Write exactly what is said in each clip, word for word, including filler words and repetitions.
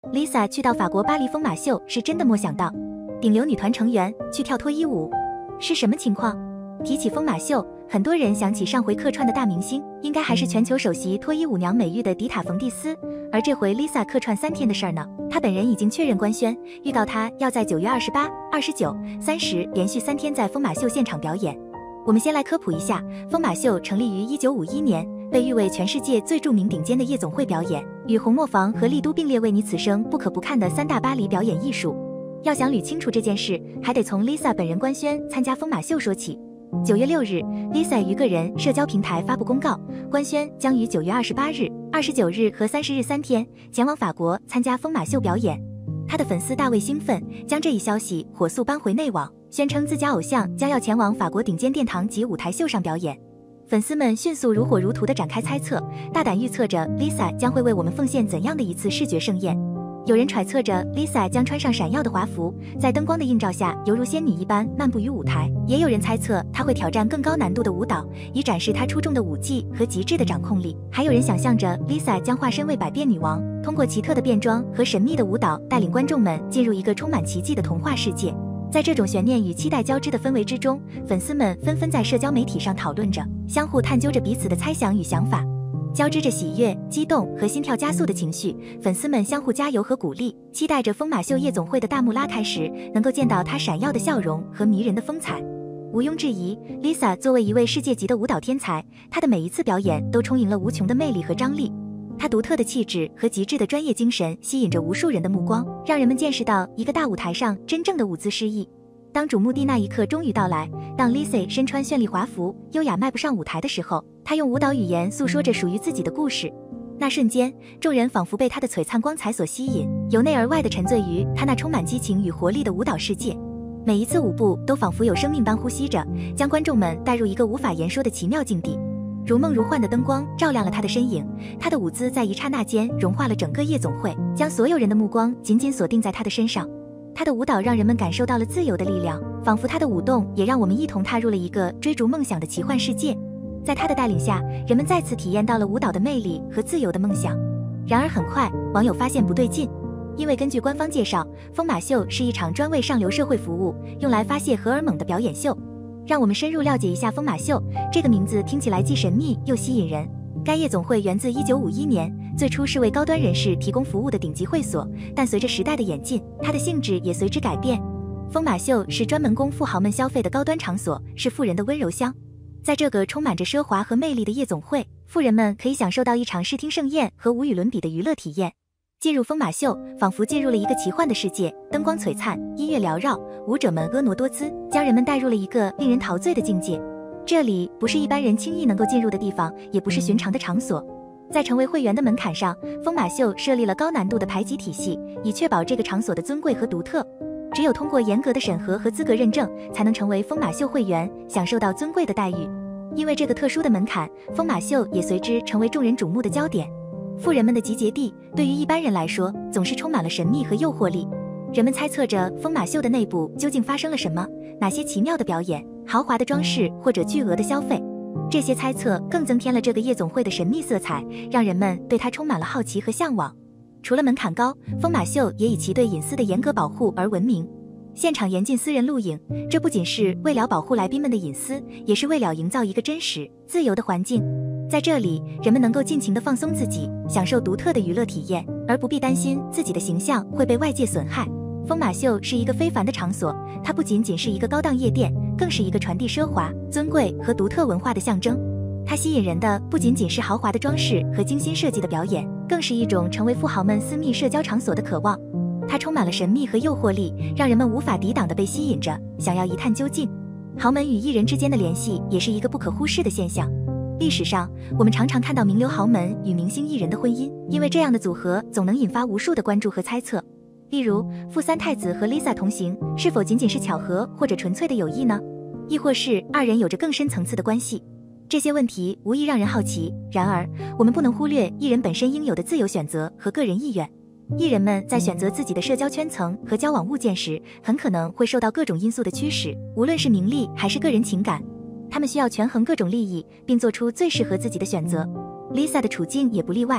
Lisa 去到法国巴黎疯马秀是真的没想到，顶流女团成员去跳脱衣舞，是什么情况？提起疯马秀，很多人想起上回客串的大明星，应该还是全球首席脱衣舞娘美誉的迪塔·冯蒂斯。而这回 Lisa 客串三天的事儿呢，她本人已经确认官宣，预告她要在九月二十八、二十九、三十连续三天在疯马秀现场表演。我们先来科普一下，疯马秀成立于一九五一年，被誉为全世界最著名顶尖的夜总会表演，与红磨坊和丽都并列为你此生不可不看的三大巴黎表演艺术。要想捋清楚这件事，还得从 Lisa 本人官宣参加疯马秀说起。九月六日 ，Lisa 于个人社交平台发布公告，官宣将于九月二十八日、二十九日和三十日三天前往法国参加疯马秀表演。她的粉丝大为兴奋，将这一消息火速搬回内网，宣称自家偶像将要前往法国顶尖殿堂级舞台秀上表演。粉丝们迅速如火如荼地展开猜测，大胆预测着 Lisa 将会为我们奉献怎样的一次视觉盛宴。有人揣测着 Lisa 将穿上闪耀的华服，在灯光的映照下犹如仙女一般漫步于舞台，也有人猜测她会挑战更高难度的舞蹈，以展示她出众的舞技和极致的掌控力。还有人想象着 Lisa 将化身为百变女王，通过奇特的变装和神秘的舞蹈带领观众们进入一个充满奇迹的童话世界。在这种悬念与期待交织的氛围之中，粉丝们纷纷在社交媒体上讨论着，相互探究着彼此的猜想与想法。交织着喜悦、激动和心跳加速的情绪，粉丝们相互加油和鼓励，期待着疯马秀夜总会的大幕拉开时，能够见到她闪耀的笑容和迷人的风采。毋庸置疑 ，Lisa 作为一位世界级的舞蹈天才，她的每一次表演都充盈了无穷的魅力和张力。她独特的气质和极致的专业精神吸引着无数人的目光，让人们见识到一个大舞台上真正的舞姿诗意。当瞩目的那一刻终于到来，当 Lisa 身穿绚丽华服，优雅迈步上舞台的时候，她用舞蹈语言诉说着属于自己的故事。那瞬间，众人仿佛被她的璀璨光彩所吸引，由内而外地沉醉于她那充满激情与活力的舞蹈世界。每一次舞步都仿佛有生命般呼吸着，将观众们带入一个无法言说的奇妙境地。如梦如幻的灯光照亮了她的身影，她的舞姿在一刹那间融化了整个夜总会，将所有人的目光紧紧锁定在她的身上。她的舞蹈让人们感受到了自由的力量，仿佛她的舞动也让我们一同踏入了一个追逐梦想的奇幻世界。在她的带领下，人们再次体验到了舞蹈的魅力和自由的梦想。然而很快，网友发现不对劲，因为根据官方介绍，疯马秀是一场专为上流社会服务，用来发泄荷尔蒙的表演秀。让我们深入了解一下疯马秀，这个名字听起来既神秘又吸引人。该夜总会源自一九五一年，最初是为高端人士提供服务的顶级会所，但随着时代的演进，它的性质也随之改变。疯马秀是专门供富豪们消费的高端场所，是富人的温柔乡。在这个充满着奢华和魅力的夜总会，富人们可以享受到一场视听盛宴和无与伦比的娱乐体验。进入疯马秀，仿佛进入了一个奇幻的世界，灯光璀咨，音乐缭绕，舞者们婀娜多姿，将人们带入了一个令人陶醉的境界。这里不是一般人轻易能够进入的地方，也不是寻常的场所。在成为会员的门槛上，疯马秀设立了高难度的排级体系，以确保这个场所的尊贵和独特。只有通过严格的审核和资格认证，才能成为疯马秀会员，享受到尊贵的待遇。因为这个特殊的门槛，疯马秀也随之成为众人瞩目的焦点。富人们的集结地，对于一般人来说，总是充满了神秘和诱惑力。人们猜测着疯马秀的内部究竟发生了什么，哪些奇妙的表演、豪华的装饰或者巨额的消费。这些猜测更增添了这个夜总会的神秘色彩，让人们对它充满了好奇和向往。除了门槛高，疯马秀也以其对隐私的严格保护而闻名。现场严禁私人录影，这不仅是为了保护来宾们的隐私，也是为了营造一个真实、自由的环境。在这里，人们能够尽情地放松自己，享受独特的娱乐体验，而不必担心自己的形象会被外界损害。疯马秀是一个非凡的场所，它不仅仅是一个高档夜店，更是一个传递奢华、尊贵和独特文化的象征。它吸引人的不仅仅是豪华的装饰和精心设计的表演，更是一种成为富豪们私密社交场所的渴望。它充满了神秘和诱惑力，让人们无法抵挡地被吸引着，想要一探究竟。豪门与艺人之间的联系也是一个不可忽视的现象。历史上，我们常常看到名流豪门与明星艺人的婚姻，因为这样的组合总能引发无数的关注和猜测。例如，富三太子和 Lisa 同行，是否仅仅是巧合或者纯粹的友谊呢？亦或是二人有着更深层次的关系？这些问题无疑让人好奇。然而，我们不能忽略艺人本身应有的自由选择和个人意愿。艺人们在选择自己的社交圈层和交往物件时，很可能会受到各种因素的驱使，无论是名利还是个人情感。他们需要权衡各种利益，并做出最适合自己的选择。Lisa 的处境也不例外。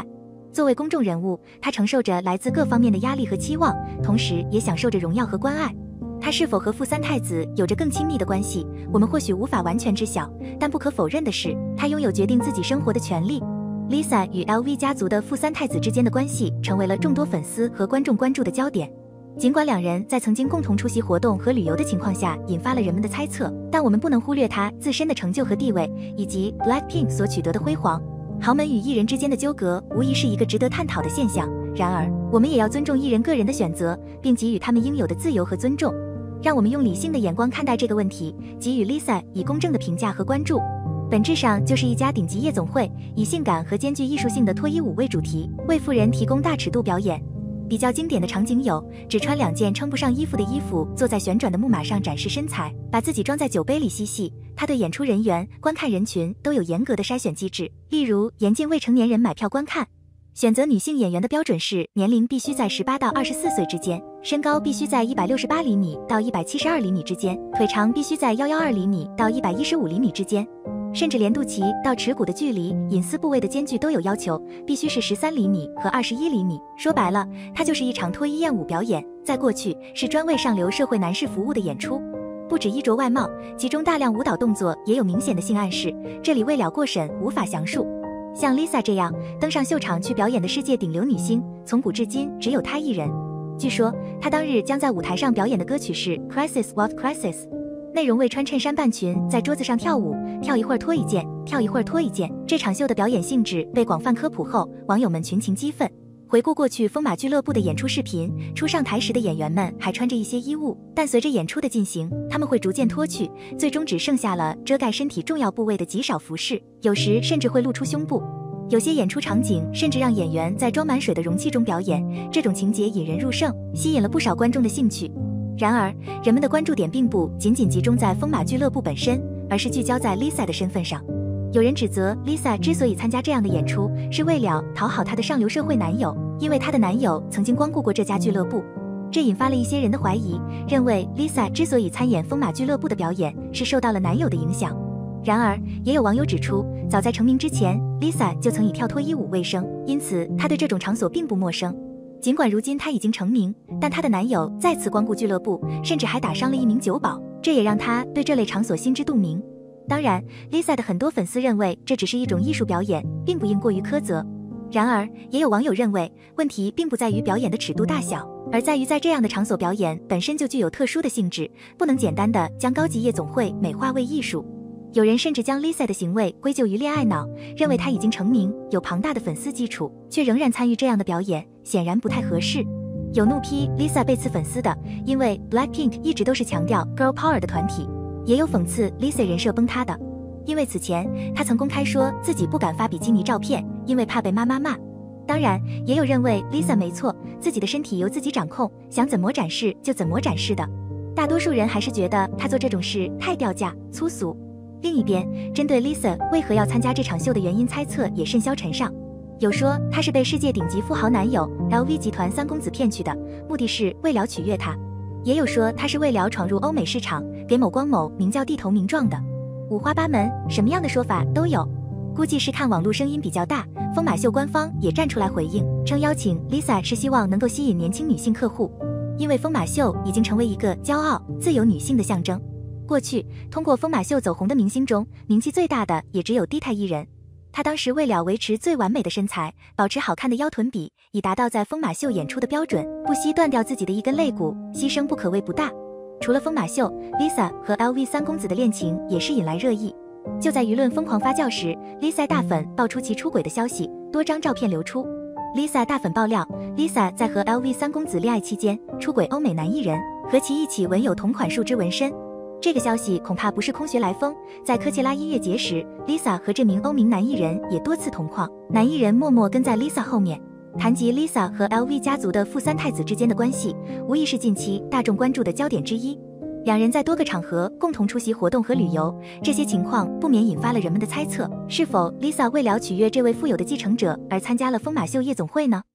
作为公众人物，她承受着来自各方面的压力和期望，同时也享受着荣耀和关爱。她是否和富三太子有着更亲密的关系，我们或许无法完全知晓，但不可否认的是，她拥有决定自己生活的权利。Lisa 与 L V 家族的富三太子之间的关系成为了众多粉丝和观众关注的焦点。尽管两人在曾经共同出席活动和旅游的情况下引发了人们的猜测，但我们不能忽略她自身的成就和地位，以及 Blackpink 所取得的辉煌。豪门与艺人之间的纠葛无疑是一个值得探讨的现象，然而我们也要尊重艺人个人的选择，并给予他们应有的自由和尊重。让我们用理性的眼光看待这个问题，给予 Lisa 以公正的评价和关注。本质上就是一家顶级夜总会，以性感和兼具艺术性的脱衣舞为主题，为富人提供大尺度表演。比较经典的场景有：只穿两件撑不上衣服的衣服，坐在旋转的木马上展示身材，把自己装在酒杯里嬉戏。他对演出人员、观看人群都有严格的筛选机制，例如严禁未成年人买票观看。选择女性演员的标准是年龄必须在十八到二十四岁之间，身高必须在一百六十八厘米到一百七十二厘米之间，腿长必须在一百一十二厘米到一百一十五厘米之间。甚至连肚脐到耻骨的距离、隐私部位的间距都有要求，必须是十三厘米和二十一厘米。说白了，它就是一场脱衣艳舞表演。在过去，是专为上流社会男士服务的演出。不止衣着外貌，其中大量舞蹈动作也有明显的性暗示，这里未了过审，无法详述。像 Lisa 这样登上秀场去表演的世界顶流女星，从古至今只有她一人。据说，她当日将在舞台上表演的歌曲是 Crisis What Crisis。内容为穿衬衫半裙在桌子上跳舞，跳一会儿脱一件，跳一会儿脱一件。这场秀的表演性质被广泛科普后，网友们群情激愤。回顾过去疯马俱乐部的演出视频，初上台时的演员们还穿着一些衣物，但随着演出的进行，他们会逐渐脱去，最终只剩下了遮盖身体重要部位的极少服饰，有时甚至会露出胸部。有些演出场景甚至让演员在装满水的容器中表演，这种情节引人入胜，吸引了不少观众的兴趣。然而，人们的关注点并不仅仅集中在疯马俱乐部本身，而是聚焦在 Lisa 的身份上。有人指责 Lisa 之所以参加这样的演出，是为了讨好她的上流社会男友，因为她的男友曾经光顾过这家俱乐部。这引发了一些人的怀疑，认为 Lisa 之所以参演疯马俱乐部的表演，是受到了男友的影响。然而，也有网友指出，早在成名之前 ，Lisa 就曾以跳脱衣舞为生，因此她对这种场所并不陌生。尽管如今她已经成名，但她的男友再次光顾俱乐部，甚至还打伤了一名酒保，这也让她对这类场所心知肚明。当然 ，Lisa 的很多粉丝认为这只是一种艺术表演，并不应过于苛责。然而，也有网友认为，问题并不在于表演的尺度大小，而在于在这样的场所表演本身就具有特殊的性质，不能简单的将高级夜总会美化为艺术。有人甚至将 Lisa 的行为归咎于恋爱脑，认为她已经成名，有庞大的粉丝基础，却仍然参与这样的表演，显然不太合适。有怒批 Lisa 背刺粉丝的，因为 Blackpink 一直都是强调 Girl Power 的团体，也有讽刺 Lisa 人设崩塌的，因为此前她曾公开说自己不敢发比基尼照片，因为怕被妈妈骂。当然，也有认为 Lisa 没错，自己的身体由自己掌控，想怎么展示就怎么展示的。大多数人还是觉得她做这种事太掉价、粗俗。另一边，针对 Lisa 为何要参加这场秀的原因猜测也甚嚣尘上，有说她是被世界顶级富豪男友 L V 集团三公子骗去的，目的是为了取悦他；也有说她是为了闯入欧美市场，给某光某名叫地头名状的。五花八门，什么样的说法都有。估计是看网络声音比较大，疯马秀官方也站出来回应，称邀请 Lisa 是希望能够吸引年轻女性客户，因为疯马秀已经成为一个骄傲、自由女性的象征。过去，通过疯马秀走红的明星中，名气最大的也只有 Dita 一人。她当时为了维持最完美的身材，保持好看的腰臀比，以达到在疯马秀演出的标准，不惜断掉自己的一根肋骨，牺牲不可谓不大。除了疯马秀 ，Lisa 和 L V 三公子的恋情也是引来热议。就在舆论疯狂发酵时 ，Lisa 大粉爆出其出轨的消息，多张照片流出。Lisa 大粉爆料 ，Lisa 在和 L V 三公子恋爱期间出轨欧美男艺人，和其一起纹有同款树枝纹身。这个消息恐怕不是空穴来风，在科切拉音乐节时 ，Lisa 和这名欧名男艺人也多次同框，男艺人默默跟在 Lisa 后面。谈及 Lisa 和 L V 家族的富三太子之间的关系，无疑是近期大众关注的焦点之一。两人在多个场合共同出席活动和旅游，这些情况不免引发了人们的猜测：是否 Lisa 为了取悦这位富有的继承者而参加了疯马秀夜总会呢？